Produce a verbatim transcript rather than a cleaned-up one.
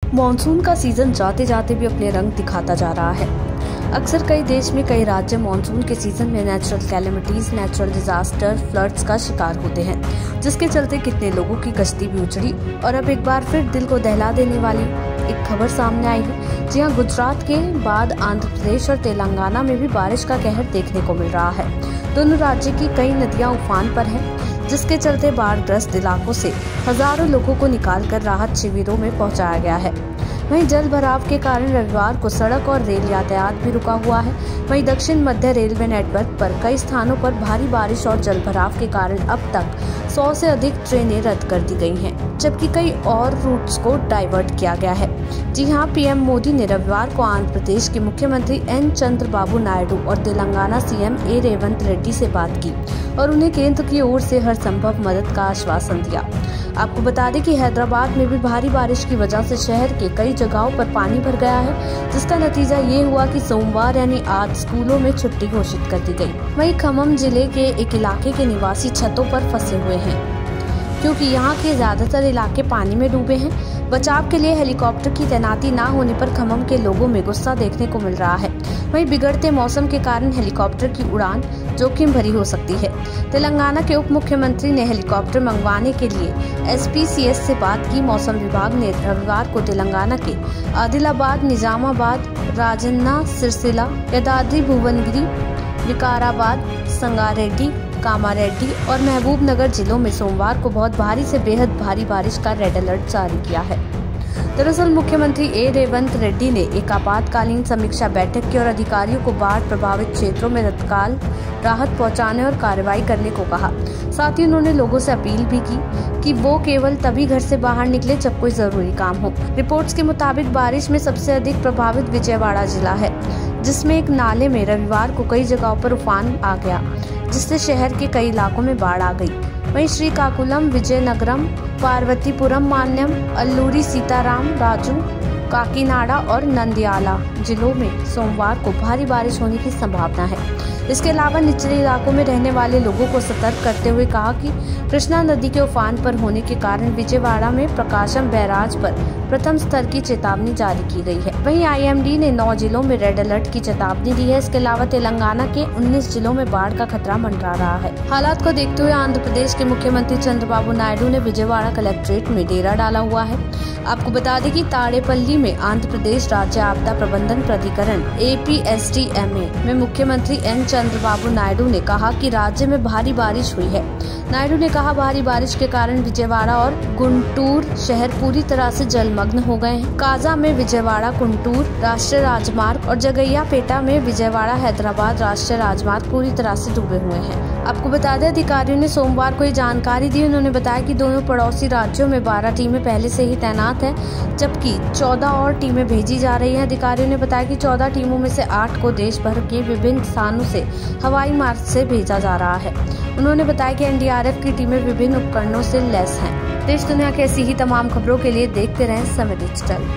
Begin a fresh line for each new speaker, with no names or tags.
Monsoon का season जाते जाते भी अपने रंग दिखाता जा रहा है। अक्सर कई देश में कई राज्य मॉनसून के सीजन में natural calamities, natural disaster, floods का शिकार होते हैं, जिसके चलते कितने लोगों की कश्ती भी उजड़ी। और अब एक बार फिर दिल को दहला देने वाली एक खबर सामने आई है। जी हां, गुजरात के बाद आंध्र प्रदेश और तेलंगाना में भी बारिश का कहर देखने को मिल रहा है। दोनों राज्य की कई नदियां उफान पर हैं, जिसके चलते बाढ़ ग्रस्त इलाकों से हजारों लोगों को निकालकर राहत शिविरों में पहुंचाया गया है। वहीं जल भराव के कारण रविवार को सड़क और रेल यातायात भी रुका हुआ है। वहीं दक्षिण मध्य रेलवे नेटवर्क पर कई स्थानों पर भारी बारिश और जल भराव के कारण अब तक सौ से अधिक ट्रेनें रद्द कर दी गई हैं, जबकि कई और रूट्स को डाइवर्ट किया गया है। जी हां, पीएम मोदी ने रविवार को आंध्र प्रदेश के मुख्यमंत्री एन चंद्रबाबू नायडू और तेलंगाना सीएम ए रेवंत रेड्डी से बात की और उन्हें केंद्र की ओर से हर संभव मदद का आश्वासन दिया। आपको बता दें कि हैदराबाद में भी भारी बारिश की वजह से शहर के कई जगहों पर पानी भर गया है, जिसका नतीजा ये हुआ कि सोमवार यानी आज स्कूलों में छुट्टी घोषित कर दी गई। वहीं खम्मम जिले के एक इलाके के निवासी छतों पर फंसे हुए हैं, क्योंकि यहाँ के ज्यादातर इलाके पानी में डूबे हैं। बचाव के लिए हेलीकॉप्टर की तैनाती न होने पर खम्मम के लोगों में गुस्सा देखने को मिल रहा है। वहीं बिगड़ते मौसम के कारण हेलीकॉप्टर की उड़ान जोखिम भरी हो सकती है। तेलंगाना के उप मुख्यमंत्री ने हेलीकॉप्टर मंगवाने के लिए एसपीसीएस से बात की। मौसम विभाग ने रविवार को तेलंगाना के आदिलाबाद, निजामाबाद, राजन्ना, सिरसिला, यादाद्री भुवनगिरी, विकाराबाद, संगारेड्डी, कामारेड्डी और महबूब नगर जिलों में सोमवार को बहुत भारी से बेहद भारी बारिश का रेड अलर्ट जारी किया है। दरअसल मुख्यमंत्री ए रेवंत रेड्डी ने एक आपातकालीन समीक्षा बैठक की और अधिकारियों को बाढ़ प्रभावित क्षेत्रों में तत्काल राहत पहुंचाने और कार्रवाई करने को कहा। साथ ही उन्होंने लोगों से अपील भी की कि वो केवल तभी घर से बाहर निकले जब कोई जरूरी काम हो। रिपोर्ट्स के मुताबिक बारिश में सबसे अधिक प्रभावित विजयवाड़ा जिला है, जिसमें एक नाले में रविवार को कई जगहों पर उफान आ गया, जिससे शहर के कई इलाकों में बाढ़ आ गई। वहीं श्रीकाकुलम, विजयनगरम, पार्वतीपुरम, मान्यम, अल्लूरी सीताराम राजू, काकीनाडा और नंदियाला जिलों में सोमवार को भारी बारिश होने की संभावना है। इसके अलावा निचले इलाकों में रहने वाले लोगों को सतर्क करते हुए कहा कि कृष्णा नदी के उफान पर होने के कारण विजयवाड़ा में प्रकाशम बैराज पर प्रथम स्तर की चेतावनी जारी की गई है। वहीं आईएमडी ने नौ जिलों में रेड अलर्ट की चेतावनी दी है। इसके अलावा तेलंगाना के उन्नीस जिलों में बाढ़ का खतरा मंडरा रहा है। हालात को देखते हुए आंध्र प्रदेश के मुख्यमंत्री चंद्रबाबू नायडू ने विजयवाड़ा कलेक्ट्रेट में डेरा डाला हुआ है। आपको बता दें कि ताड़ेपल्ली में आंध्र प्रदेश राज्य आपदा प्रबंधन प्राधिकरण A P S D M A में मुख्यमंत्री एन चंद्रबाबू नायडू ने कहा कि राज्य में भारी बारिश हुई है। नायडू ने कहा, भारी बारिश के कारण विजयवाड़ा और गुंटूर शहर पूरी तरह से जलमग्न हो गए हैं। काजा में विजयवाड़ा गुंटूर राष्ट्रीय राजमार्ग और जगैयापेटा में विजयवाड़ा हैदराबाद राष्ट्रीय राजमार्ग पूरी तरह से डूबे हुए हैं। आपको बता दें, अधिकारियों ने सोमवार को ये जानकारी दी। उन्होंने बताया कि दोनों पड़ोसी राज्यों में बारह टीमें पहले से ही तैनात हैं, जबकि चौदह और टीमें भेजी जा रही हैं। अधिकारियों ने बताया कि चौदह टीमों में से आठ को देश भर के विभिन्न स्थानों से हवाई मार्ग से भेजा जा रहा है। उन्होंने बताया कि एन डी आर एफ की टीमें विभिन्न उपकरणों से लैस हैं। देश दुनिया की ऐसी ही तमाम खबरों के लिए देखते रहें समय डिजिटल।